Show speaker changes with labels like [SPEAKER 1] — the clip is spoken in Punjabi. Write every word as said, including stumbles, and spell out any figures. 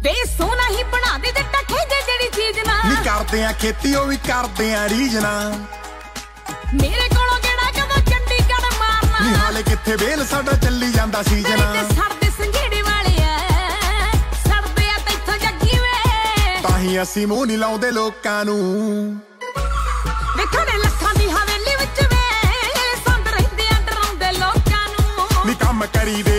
[SPEAKER 1] ਵੇ ਸੋਨਾ ਹੀ ਬਣਾ ਦੇ ਜੱਟਾ ਖੇਜੇ ਜਿਹੜੀ ਚੀਜ਼ ਨਾ
[SPEAKER 2] ਨੀ ਕਰਦੇ ਆ ਖੇਤੀ ਉਹ ਵੀ ਕਰਦੇ ਆ ਰੀਜਨਾ
[SPEAKER 1] ਮੇਰੇ ਕੋਲੋਂ ਕਿਹੜਾ ਕਦੋਂ ਚੰਡੀਗੜ੍ਹ ਮਾਰਨਾ
[SPEAKER 2] ਨੀ ਹਾਲੇ ਕਿੱਥੇ ਵੇਲ ਸਾਡਾ ਚੱਲੀ ਜਾਂਦਾ ਸੀਜਨ
[SPEAKER 1] ਤੇ ਸੜਦੇ ਸੰਘੇੜੇ ਵਾਲਿਆ ਸੜਦੇ ਆ ਤੈਥੋਂ ਜੱਗੀ ਵੇ
[SPEAKER 2] ਤਾਂ ਹੀ ਅਸੀਂ ਮੂੰਹ ਨਹੀਂ ਲਾਉਂਦੇ ਲੋਕਾਂ ਨੂੰ
[SPEAKER 1] ਵੇਖੋ ਨੇ ਲੱਖਾਂ ਦੀ ਹਵੇਲੀ ਵਿੱਚ ਵੇ ਸੰਦ ਰਹਿੰਦੇ ਆ ਡਰਾਉਂਦੇ ਲੋਕਾਂ ਨੂੰ
[SPEAKER 2] ਨੀ ਕੰਮ ਕਰੀ ਦੇ